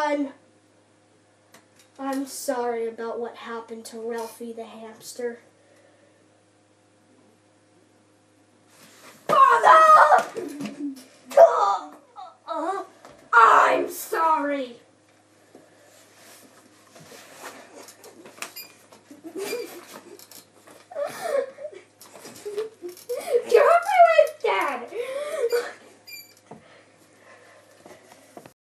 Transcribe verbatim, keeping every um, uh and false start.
everyone. I'm sorry about what happened to Ralphie the hamster. Father! I'm sorry.